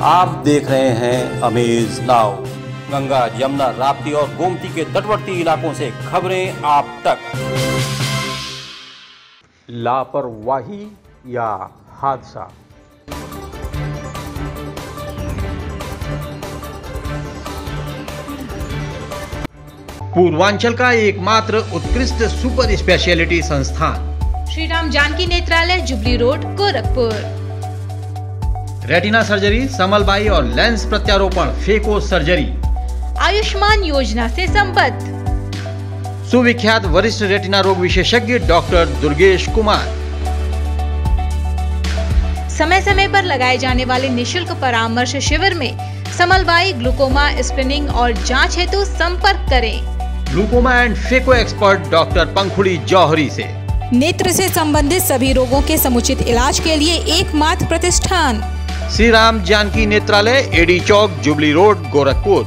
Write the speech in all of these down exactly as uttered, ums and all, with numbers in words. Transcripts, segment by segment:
आप देख रहे हैं अमेज नाउ। गंगा, यमुना, राप्ती और गोमती के तटवर्ती इलाकों से खबरें आप तक। लापरवाही या हादसा। पूर्वांचल का एकमात्र उत्कृष्ट सुपर स्पेशलिटी संस्थान Shri Ram Janaki Netralaya, jubilee road, Gorakhpur. Retina surgery, समलबाई और लेंस प्रत्यारोपण, फेको सर्जरी, आयुष्मान योजना से संबद्ध। सुविख्यात वरिष्ठ रेटिना रोग विशेषज्ञ डॉक्टर दुर्गेश कुमार। समय समय पर लगाए जाने वाले निशुल्क परामर्श शिविर में समलबाई, ग्लूकोमा, स्क्रीनिंग और जांच हेतु संपर्क करें। Glaucoma and phaco expert doctor Pankhuri Johari से। नेत्र से संबंधित सभी रोगों के समुचित इलाज के लिए एकमात्र प्रतिष्ठान Shri Ram Janaki Netralaya, AD Chowk, jubilee road, Gorakhpur.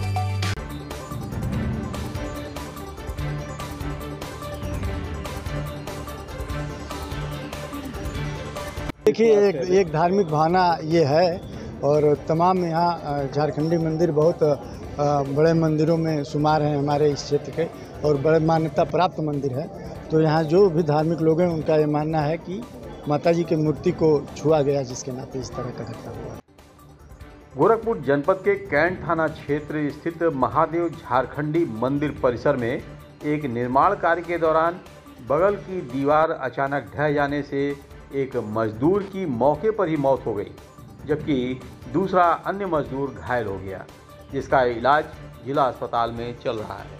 देखिए, एक एक धार्मिक भावना ये है और तमाम यहाँ झारखंडी मंदिर बहुत बड़े मंदिरों में शुमार हैं हमारे इस क्षेत्र के और बड़े मान्यता प्राप्त मंदिर है। तो यहाँ जो भी धार्मिक लोग हैं उनका ये मानना है कि माताजी की मूर्ति को छुआ गया, जिसके नाते इस तरह का घटना हुआ। गोरखपुर जनपद के कैंट थाना क्षेत्र स्थित महादेव झारखंडी मंदिर परिसर में एक निर्माण कार्य के दौरान बगल की दीवार अचानक ढह जाने से एक मजदूर की मौके पर ही मौत हो गई, जबकि दूसरा अन्य मजदूर घायल हो गया, जिसका इलाज जिला अस्पताल में चल रहा है।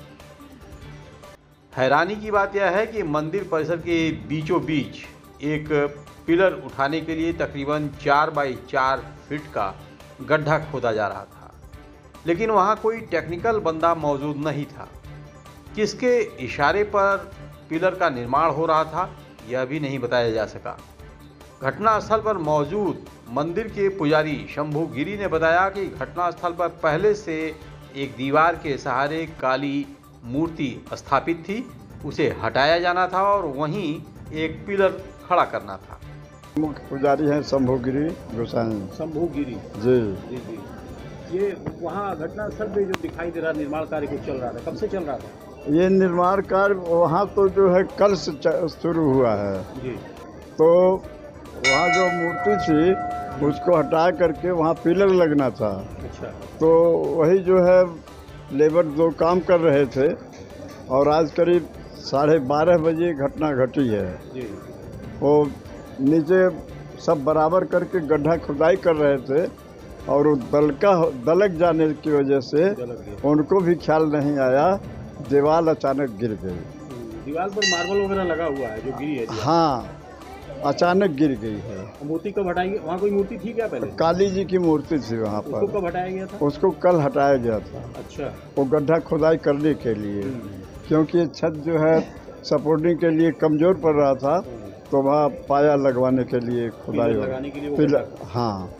हैरानी की बात यह है कि मंदिर परिसर के बीचों बीच एक पिलर उठाने के लिए तकरीबन चार बाई चार फीट का गड्ढा खोदा जा रहा था, लेकिन वहां कोई टेक्निकल बंदा मौजूद नहीं था। किसके इशारे पर पिलर का निर्माण हो रहा था, यह भी नहीं बताया जा सका। घटनास्थल पर मौजूद मंदिर के पुजारी शंभू गिरी ने बताया कि घटनास्थल पर पहले से एक दीवार के सहारे काली मूर्ति स्थापित थी, उसे हटाया जाना था और वहीं एक पिलर खड़ा करना था। मुख्य पुजारी हैं शंभू गिरी गोसाई। शंभू गिरी जी जी जी ये वहाँ घटनास्थल पे जो दिखाई दे रहा निर्माण कार्य कुछ चल रहा था, कब से चल रहा था ये निर्माण कार्य? वहाँ तो जो है कल से शुरू हुआ है जी। तो वहाँ जो मूर्ति थी उसको हटा करके वहाँ पिलर लगना था। अच्छा। तो वही जो है लेबर दो काम कर रहे थे और आज करीब साढ़े बारह बजे घटना घटी है जी। वो नीचे सब बराबर करके गड्ढा खुदाई कर रहे थे और वो दलका दलक जाने की वजह से उनको भी ख्याल नहीं आया, दीवार अचानक गिर गई। दीवार पर मार्बल वगैरह लगा हुआ है जो गिरी है? हाँ, अचानक गिर गई है। मूर्ति कब हटाई? वहाँ कोई मूर्ति थी क्या पहले? काली जी की मूर्ति थी वहाँ पर। उसको कब हटाया गया था? उसको कल हटाया गया था। अच्छा। वो गड्ढा खुदाई करने के लिए, क्योंकि छत जो है सपोर्टिंग के लिए कमजोर पड़ रहा था, तो वहाँ पाया लगवाने के लिए खुदाई लगाने के लिए वो। हाँ।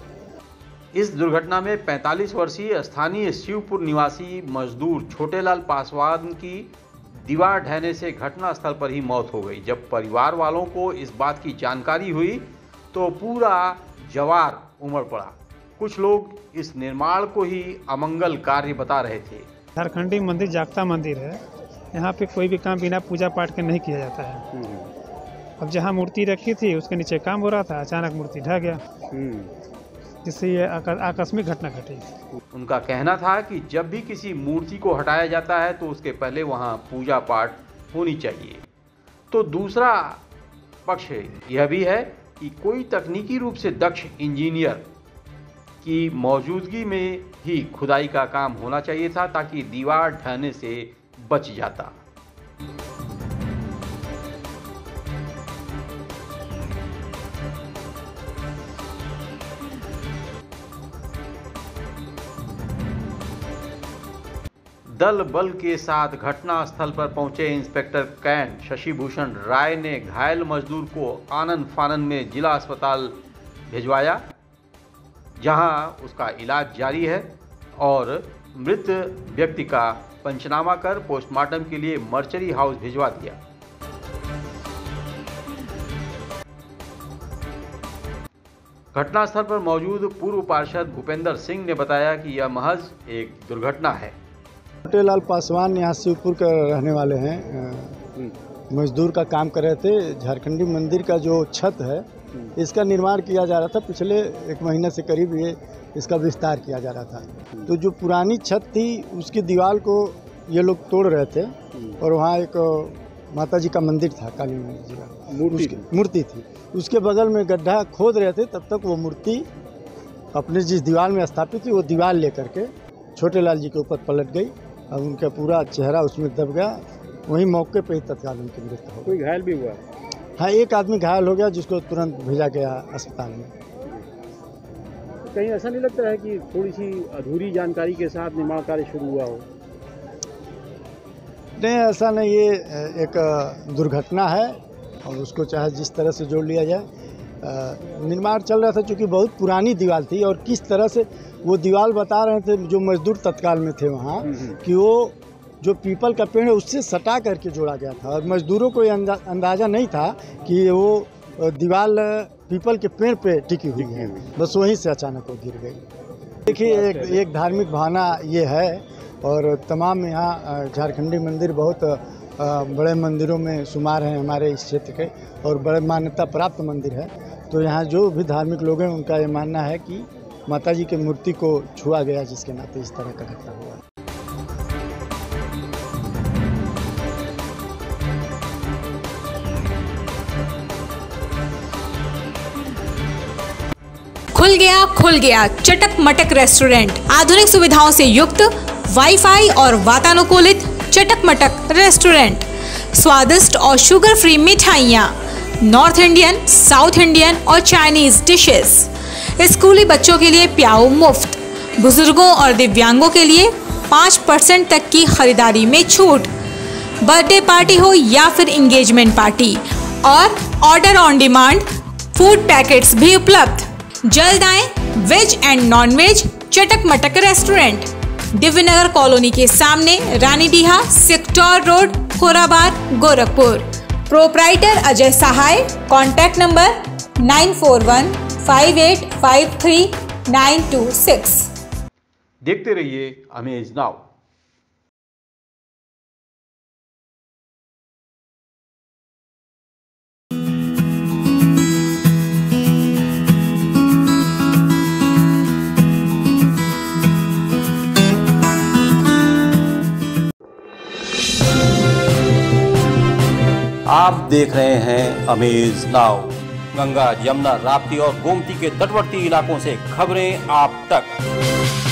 इस दुर्घटना में पैंतालीस वर्षीय स्थानीय शिवपुर निवासी मजदूर छोटेलाल पासवान की दीवार ढहने से घटनास्थल पर ही मौत हो गई। जब परिवार वालों को इस बात की जानकारी हुई तो पूरा जवार उमड़ पड़ा। कुछ लोग इस निर्माण को ही अमंगल कार्य बता रहे थे। झारखंडी मंदिर जागता मंदिर है, यहाँ पे कोई भी काम बिना पूजा पाठ के नहीं किया जाता है। अब जहाँ मूर्ति रखी थी उसके नीचे काम हो रहा था, अचानक मूर्ति ढह गया, जिससे ये आकस्मिक घटना घटी। उनका कहना था कि जब भी किसी मूर्ति को हटाया जाता है तो उसके पहले वहाँ पूजा पाठ होनी चाहिए। तो दूसरा पक्ष यह भी है कि कोई तकनीकी रूप से दक्ष इंजीनियर की मौजूदगी में ही खुदाई का काम होना चाहिए था, ताकि दीवार ढहने से बच जाता। दल बल के साथ घटनास्थल पर पहुंचे इंस्पेक्टर कैंट शशि भूषण राय ने घायल मजदूर को आनन फानन में जिला अस्पताल भिजवाया, जहां उसका इलाज जारी है और मृत व्यक्ति का पंचनामा कर पोस्टमार्टम के लिए मर्चरी हाउस भिजवा दिया। घटनास्थल पर मौजूद पूर्व पार्षद भूपेंद्र सिंह ने बताया कि यह महज एक दुर्घटना है। छोटे लाल पासवान यहाँ शिवपुर के रहने वाले हैं, मजदूर का काम कर रहे थे। झारखंडी मंदिर का जो छत है इसका निर्माण किया जा रहा था, पिछले एक महीने से करीब ये इसका विस्तार किया जा रहा था। तो जो पुरानी छत थी उसकी दीवार को ये लोग तोड़ रहे थे और वहाँ एक माता जी का मंदिर था, काली जी का मूर्ति मूर्ति थी, उसके बगल में गड्ढा खोद रहे थे। तब तक वो मूर्ति अपने जिस दीवार में स्थापित थी वो दीवार लेकर के छोटे लाल जी के ऊपर पलट गई। अब उनका पूरा चेहरा उसमें दब गया, वहीं मौके पर ही तत्काल उनकी मृत्यु हो गई। कोई घायल भी हुआ? हाँ, एक आदमी घायल हो गया जिसको तुरंत भेजा गया अस्पताल में। कहीं ऐसा नहीं लगता है कि थोड़ी सी अधूरी जानकारी के साथ निर्माण कार्य शुरू हुआ हो? नहीं, ऐसा नहीं, ये एक दुर्घटना है और उसको चाहे जिस तरह से जोड़ लिया जाए। निर्माण चल रहा था, चूँकि बहुत पुरानी दीवार थी और किस तरह से वो दीवार बता रहे थे जो मजदूर तत्काल में थे वहाँ कि वो जो पीपल का पेड़ है उससे सटा करके जोड़ा गया था और मजदूरों को ये अंदा, अंदाज़ा नहीं था कि वो दीवार पीपल के पेड़ पे टिकी हुई है, बस वहीं से अचानक वो गिर गई। देखिए, एक एक धार्मिक भावना ये है और तमाम यहाँ झारखंडी मंदिर बहुत बड़े मंदिरों में शुमार हैं हमारे इस क्षेत्र के और बड़े मान्यता प्राप्त मंदिर है। तो यहाँ जो भी धार्मिक लोग हैं उनका ये मानना है कि माता जी की मूर्ति को छुआ गया, जिसके नाते इस तरह का घटना हुआ। खुल गया खुल गया चटक मटक रेस्टोरेंट। आधुनिक सुविधाओं से युक्त वाईफाई और वातानुकूलित चटक मटक रेस्टोरेंट। स्वादिष्ट और शुगर फ्री मिठाइयाँ, नॉर्थ इंडियन, साउथ इंडियन और चाइनीज डिशेस। स्कूली बच्चों के लिए प्याऊ मुफ्त। बुजुर्गों और दिव्यांगों के लिए पाँच परसेंट तक की खरीदारी में छूट। बर्थडे पार्टी हो या फिर इंगेजमेंट पार्टी, और order on demand food packets भी उपलब्ध। जल्द आए वेज एंड नॉन वेज चटक मटक रेस्टोरेंट, दिव्यनगर कॉलोनी के सामने, Ranidiha, sector road, Khorabad, Gorakhpur. Proprietor Ajay Sahay. Contact number nine four one five eight five three nine two six. देखते रहिए अमेज नाउ। आप देख रहे हैं अमेज नाउ। गंगा, यमुना, राप्ती और गोमती के तटवर्ती इलाकों से खबरें आप तक।